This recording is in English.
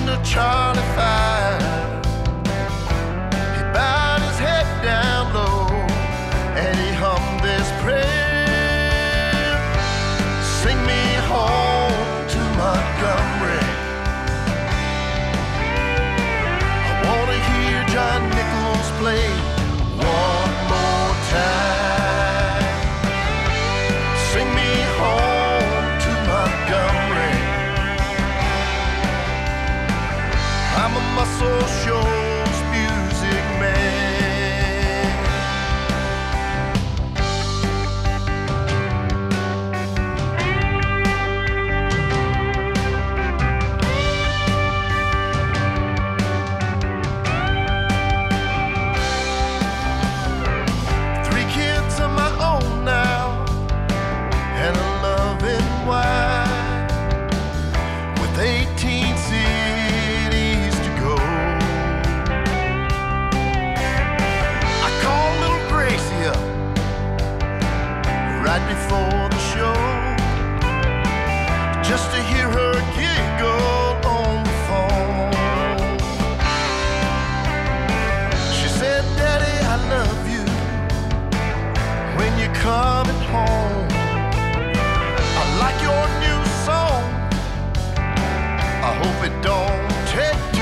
to Charlie 5. He bowed his head down low and he hummed this prayer. Sing me home to Montgomery. I want to hear John Nichols play one more time. Sing me home to Montgomery. I'm a Muscle Shoals music man. Three kids of my own now, and a loving wife, with 18 cities to go. I called little Gracie up right before the show, just to hear her giggle on the phone. She said, Daddy, I love you when you're coming home. I like your new song. I hope it don't take